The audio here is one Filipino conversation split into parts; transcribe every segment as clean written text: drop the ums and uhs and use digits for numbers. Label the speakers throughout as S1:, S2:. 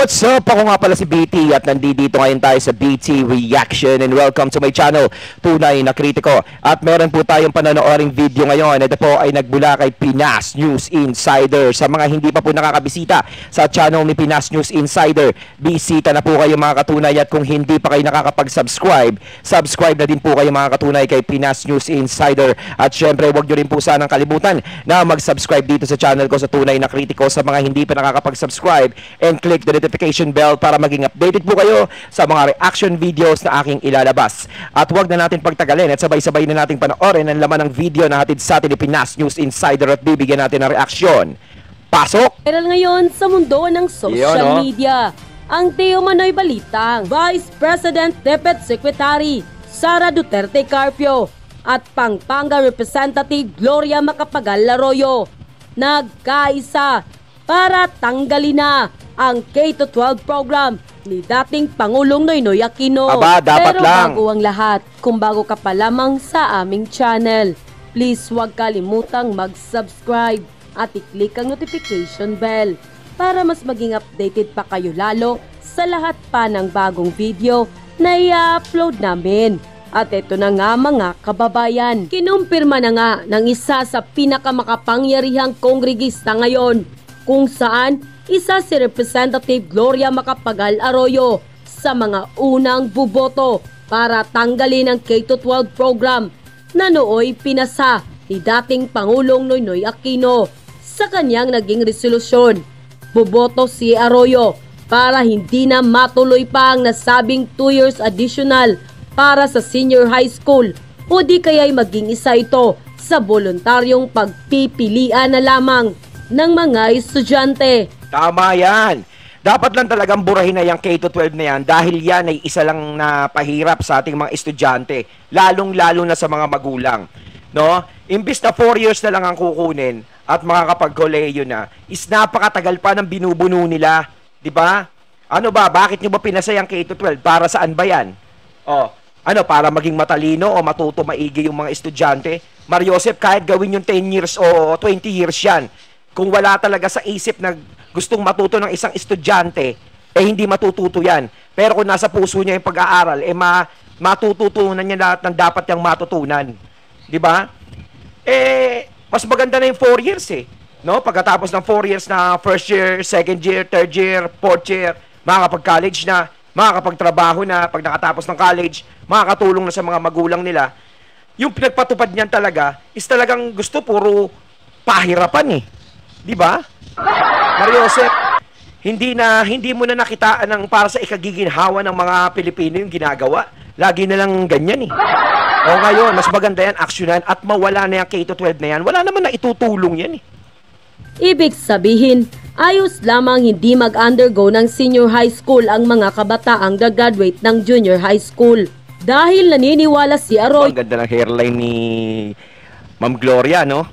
S1: What's up? Ako nga pala si BT at nandito ngayon tayo sa BT Reaction and welcome to my channel, Tunay na Kritiko. At meron po tayong panonooring video ngayon. Ito po ay nagbula kay Pinas News Insider. Sa mga hindi pa po nakakabisita sa channel ni Pinas News Insider, bisita na po kayo mga katunay, at kung hindi pa kayo nakakapag-subscribe, subscribe na din po kayo mga katunay kay Pinas News Insider. At syempre huwag nyo rin po sanang kalimutan na mag-subscribe dito sa channel ko sa Tunay na Kritiko sa mga hindi pa nakakapag-subscribe, and click the notification bell para maging updated po kayo sa mga reaction videos na aking ilalabas. At huwag na natin pagtagalin at sabay-sabay na natin panoorin ang laman ng video na hatid sa atin ni Pinas News Insider at bibigyan natin ng reaksyon. Pasok!
S2: Viral ngayon sa mundo ng social media ang TUNAY balitang Vice President Deputy Secretary Sara Duterte Carpio at Pampanga Representative Gloria Macapagal Arroyo nagkaisa para tanggalin na ang K-12 program ni dating Pangulong Noynoy Aquino.
S1: Aba, dapat
S2: pero
S1: lang.
S2: bago ang lahat, kung bago ka pa lamang sa aming channel, please huwag kalimutang mag-subscribe at i-click ang notification bell para mas maging updated pa kayo lalo sa lahat pa ng bagong video na i-upload namin. At ito na nga mga kababayan, kinumpirma na nga ng isa sa pinakamakapangyarihang kongregista ngayon, kung saan isa si Representative Gloria Macapagal Arroyo sa mga unang buboto para tanggalin ang K-12 program na nooy pinasa ni dating Pangulong Noynoy Aquino. Sa kanyang naging resolusyon, buboto si Arroyo para hindi na matuloy pa ang nasabing 2 years additional para sa senior high school, o di kaya'y maging isa ito sa voluntaryong pagpipilian na lamang ng mga estudyante.
S1: Tama yan. Dapat lang talagang burahin na yung K-12 na yan dahil yan ay isa lang na pahirap sa ating mga estudyante, lalong-lalo na sa mga magulang. No? Imbis na 4 years na lang ang kukunin at makakapag-koleyo na, is napakatagal pa ng binubuno nila. Diba? Ano ba? Bakit nyo ba pinasay ang K-12? Para saan ba yan? Ano, para maging matalino o matuto maigi yung mga estudyante? Mariosep, kahit gawin yung 10 years o 20 years yan, kung wala talaga sa isip na gustong matuto ng isang estudyante, hindi matututo yan. Pero kung nasa puso niya yung pag-aaral, matututunan niya lahat ng dapat niyang matutunan. Di ba? Mas maganda na yung 4 years No? Pagkatapos ng 4 years na first year, second year, third year, fourth year, makakapag-college na, makakapagtrabaho na, pag nakatapos ng college, makakatulong na sa mga magulang nila. Yung pinagpatupad niyan talaga is talagang gusto puro pahirapan Di ba? Mariosep, hindi mo na nakitaan ng para sa ikagiginhawa ng mga Pilipino yung ginagawa. Lagi na lang ganyan O ngayon, mas maganda yan, aksyonan at mawala na yung K-12 na yan. Wala naman na itutulong yan
S2: Ibig sabihin, ayos lamang hindi mag-undergo ng senior high school ang mga kabataang gagraduate ng junior high school. Dahil naniniwala si Arroyo,
S1: ang ganda ng hairline ni Ma'am Gloria, no?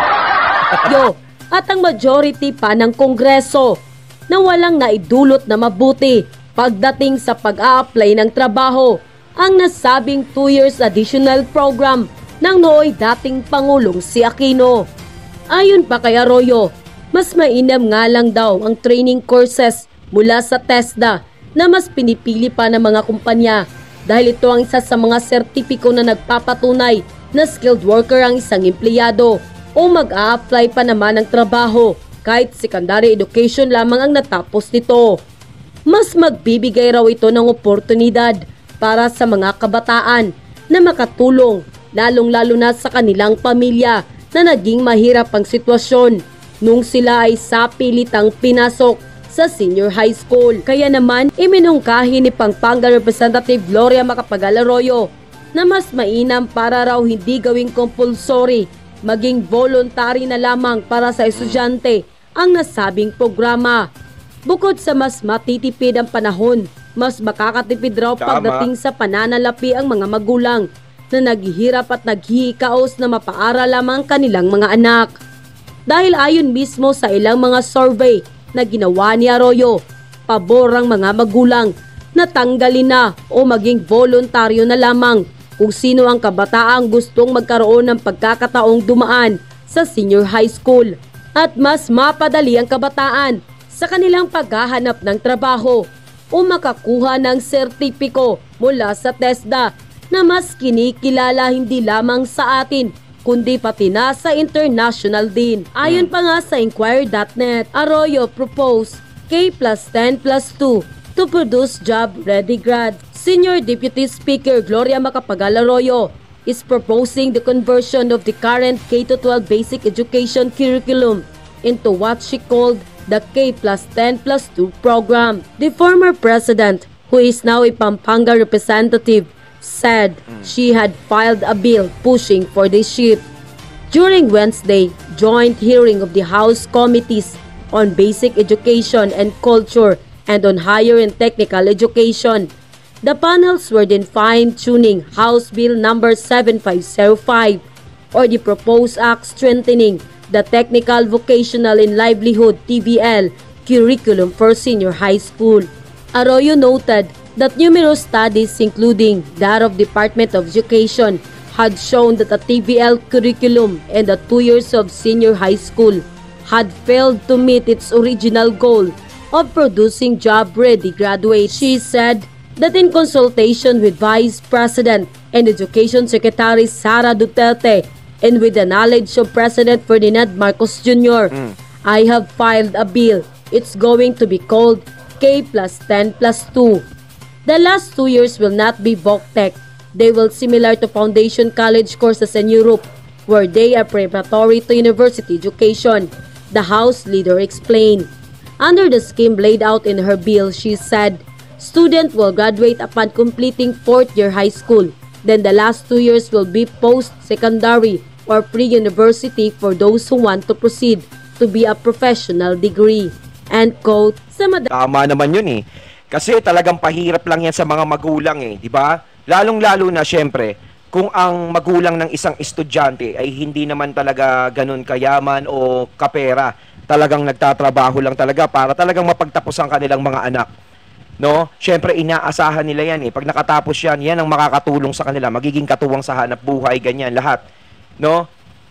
S2: At ang majority pa ng Kongreso na walang naidulot na mabuti pagdating sa pag-a-apply ng trabaho ang nasabing 2 years additional program ng nooy dating Pangulong si Aquino. Ayon pa kay Arroyo, mas mainam nga lang daw ang training courses mula sa TESDA na mas pinipili pa ng mga kumpanya dahil ito ang isa sa mga sertipiko na nagpapatunay na skilled worker ang isang empleyado o mag-a-apply pa naman ng trabaho kahit secondary education lamang ang natapos nito. Mas magbibigay raw ito ng oportunidad para sa mga kabataan na makatulong lalong-lalo na sa kanilang pamilya na naging mahirap ang sitwasyon nung sila ay sapilitang pinasok sa senior high school. Kaya naman, iminungkahi ni Pampanga Representative Gloria Macapagal Arroyo na mas mainam para raw hindi gawing compulsory, maging voluntary na lamang para sa estudyante ang nasabing programa. Bukod sa mas matitipid ang panahon, mas makakatipid raw pagdating sa pananalapi ang mga magulang na naghihirap at naghihikaos na mapaaral lamang kanilang mga anak. Dahil ayon mismo sa ilang mga survey na ginawa ni Arroyo, pabor ang mga magulang na tanggalin na o maging voluntaryo na lamang kung sino ang kabataang gustong magkaroon ng pagkakataong dumaan sa senior high school at mas mapadali ang kabataan sa kanilang paghahanap ng trabaho o makakuha ng sertipiko mula sa TESDA na mas kinikilala hindi lamang sa atin kundi pati na sa international din. Ayon pa nga sa Inquirer.net, Arroyo proposed K plus 10 plus 2 to produce job-ready grads. Senior Deputy Speaker Gloria Macapagal Arroyo is proposing the conversion of the current K-12 basic education curriculum into what she called the K plus 10 plus 2 program. The former president, who is now a Pampanga representative, said she had filed a bill pushing for this shift. During Wednesday, joint hearing of the House Committees on Basic Education and Culture and on Higher and Technical Education, the panels were then fine-tuning House Bill number 7505 or the proposed act strengthening the Technical Vocational and Livelihood TVL curriculum for senior high school. Arroyo noted that numerous studies including that of Department of Education had shown that the TVL curriculum and the 2 years of senior high school had failed to meet its original goal of producing job-ready graduates. She said that in consultation with Vice President and Education Secretary Sara Duterte and with the knowledge of President Ferdinand Marcos Jr., I have filed a bill. It's going to be called K plus 10 plus 2. The last 2 years will not be VOCTEC. They will similar to foundation college courses in Europe, where they are preparatory to university education, the House leader explained. Under the scheme laid out in her bill, she said, student will graduate upon completing 4th year high school. Then the last 2 years will be post-secondary or pre-university for those who want to proceed to be a professional degree. End quote.
S1: Tama naman yun eh. Kasi talagang pahirap lang yan sa mga magulang eh, di ba? Lalong-lalo na syempre, kung ang magulang ng isang estudyante ay hindi naman talaga ganun kayaman o kapera, talagang nagtatrabaho lang talaga para talagang mapagtapos ang kanilang mga anak. No? Syempre inaasahan nila yan eh. Pag nakatapos yan, yan ang makakatulong sa kanila, magiging katuwang sa hanap buhay, ganyan lahat. No?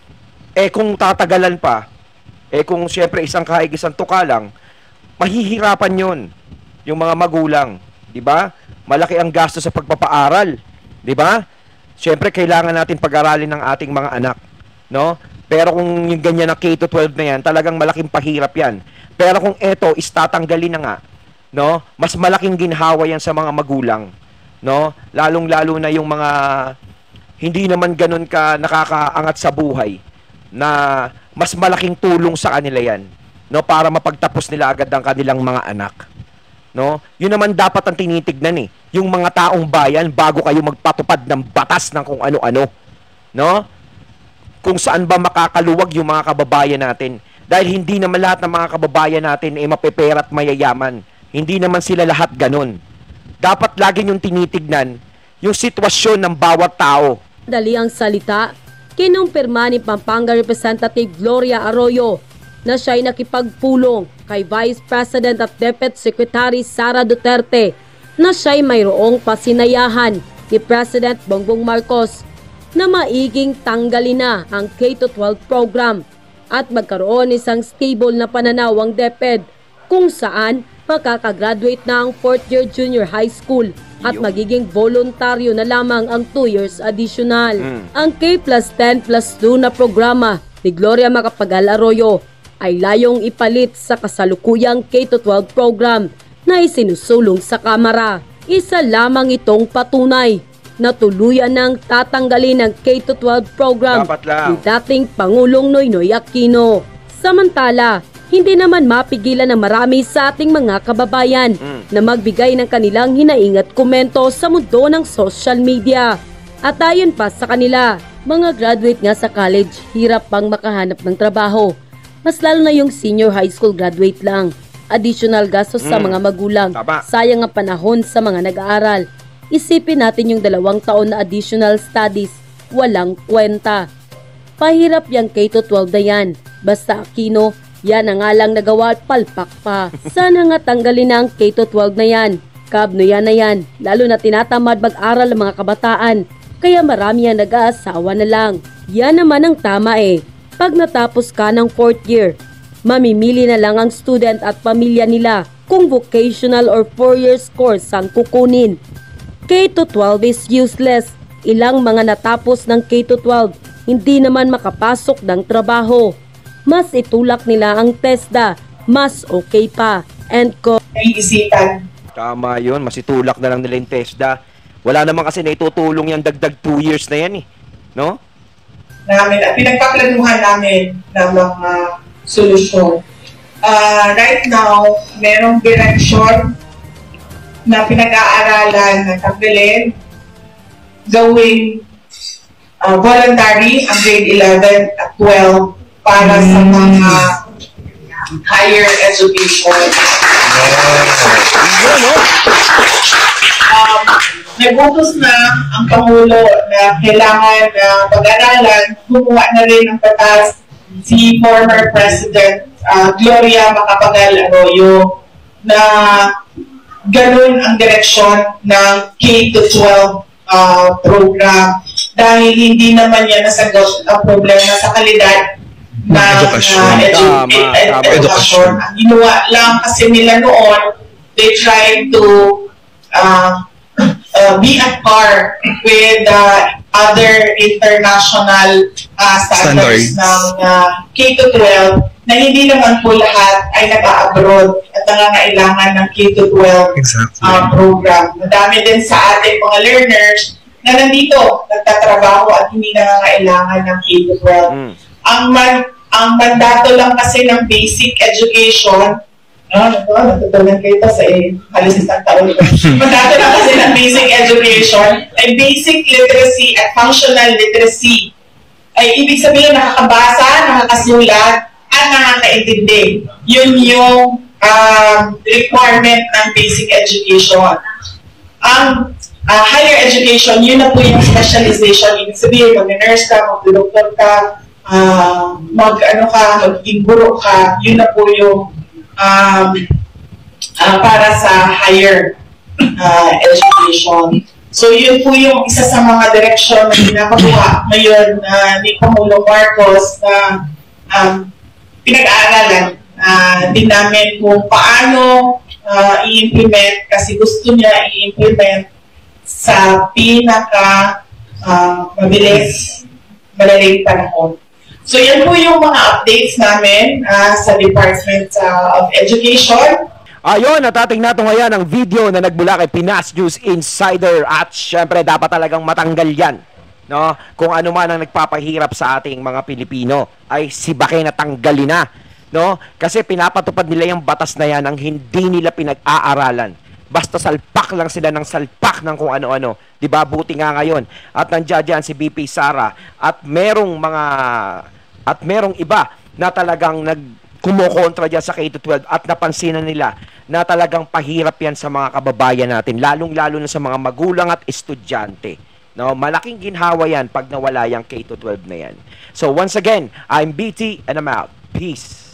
S1: Eh kung tatagalan pa, eh kung syempre isang kahig isang tuka lang, mahihirapan yon yung mga magulang, 'di ba? Malaki ang gasto sa pagpapaaral, 'di ba? Syempre kailangan natin pag-aralin ng ating mga anak, no? Pero kung yung ganyan na K-12 na yan, talagang malaking pahirap yan. Pero kung eto is tatanggalin na nga, no? Mas malaking ginhawa yan sa mga magulang, no? Lalong-lalo na yung mga hindi naman ganun ka nakakaangat sa buhay na mas malaking tulong sa kanila yan, no? Para mapagtapos nila agad ang kanilang mga anak. No? Yun naman dapat ang tinitignan eh. Yung mga taong bayan bago kayo magpatupad ng batas ng kung ano-ano. No? Kung saan ba makakaluwag yung mga kababayan natin. Dahil hindi naman lahat ng mga kababayan natin ay mapepera at mayayaman. Hindi naman sila lahat ganun. Dapat lagi yung tinitignan yung sitwasyon ng bawat tao.
S2: Dali ang salita, kinumpirma ni Pampanga Representative Gloria Arroyo na siya'y nakipagpulong kay Vice President at Deputy Secretary Sara Duterte na siya'y mayroong pasinayahan ni President Bongbong Marcos na maiging tanggalin na ang K-12 program at magkaroon isang stable na pananaw ang DepEd kung saan makakagraduate na ang 4th year junior high school at magiging voluntaryo na lamang ang 2 years additional. Ang K plus 10 plus 2 na programa ni Gloria Macapagal Arroyo ay layong ipalit sa kasalukuyang K-12 program na isinusulong sa Kamara. Isa lamang itong patunay na tuluyan ng tatanggalin ng K-12 program ni dating Pangulong Noynoy Aquino. Samantala, hindi naman mapigilan ng marami sa ating mga kababayan na magbigay ng kanilang hinaing at komento sa mundo ng social media. At ayon pa sa kanila, mga graduate nga sa college, hirap pang makahanap ng trabaho. Mas lalo na yung senior high school graduate lang. Additional gastos sa mga magulang. Sayang ang panahon sa mga nag-aaral. Isipin natin yung 2 taon na additional studies. Walang kwenta. Pahirap yung K-12 na yan. Basta Aquino, yan ang nga lang nagawa at palpak pa. Sana nga tanggalin na ang K-12 na yan. Kabno yan na yan. Lalo na tinatamad mag-aral ang mga kabataan. Kaya marami ang nag-aasawa na lang. Yan naman ang tama eh. Pag natapos ka ng 4th year, mamimili na lang ang student at pamilya nila kung vocational or 4 years course ang kukunin. K-12 is useless. Ilang mga natapos ng K-12 hindi naman makapasok ng trabaho. Mas itulak nila ang TESDA, mas okay pa. End ko.
S3: Iisipan.
S1: Tama yun, masitulak na lang nila yung TESDA. Wala naman kasi naitutulong yung dagdag 2 years na yan eh. No?
S3: Pinagpaplanuhan namin ng mga solusyon. Right now, merong direction na pinag-aaralan na tanggalin, gawing voluntary ang grade 11 at 12 para sa mga higher education. Nagutos na ang Pangulo na kailangan na pag-aralan, gumawa na rin ng batas si former President Gloria Macapagal Arroyo na ganun ang direksyon ng K-12 program dahil hindi naman yan nasagot ang problema sa kalidad ng edukasyon. Ang ginawa lang kasi nila noon, they tried to be at par with other international standards ng K-12 na hindi naman po lahat ay nag-a-abroad at nangangailangan ng K-12 program. Madami din sa ating mga learners na nandito, nagtatrabaho at hindi nangangailangan ng K-12. Ang mandato lang kasi ng basic education, natutunan kayo ito sa halos isang taon. Mandato lang kasi ng basic education ay basic literacy at functional literacy. Ay ibig sabihin nakakabasa, nakakasulat, at nakakaintindi. Yun yung requirement ng basic education. Ang higher education, yun na po yung specialization. Ibig sabihin, mag-nurse ka, mag-doctor ka, maging guro ka, yun na po yung para sa higher education. So yun po yung isa sa mga direksyon na ginagawa ngayon ni Pangulong Marcos na pinag-aaralan din namin kung paano i-implement kasi gusto niya i-implement sa madaling panahon. So yan po yung mga updates namin sa Department of Education.
S1: Ayun, natating nato ngayon ang video na nagmula kay Pinas News Insider at syempre dapat talagang matanggal yan. No? Kung ano man ang nagpapahirap sa ating mga Pilipino ay sibakin na tanggalin na. No? Kasi pinapatupad nila yung batas na yan ang hindi nila pinag-aaralan. Basta salpak lang sila ng salpak ng kung ano-ano. Diba? Buti nga ngayon. At nandiyan dyan si BP Sara at merong iba na talagang kumukontra dyan sa K-12 at napansinan nila na talagang pahirap yan sa mga kababayan natin. Lalong-lalo na sa mga magulang at estudyante. No, malaking ginhawa yan pag nawala yung K-12 na yan. So once again, I'm BT and I'm out. Peace.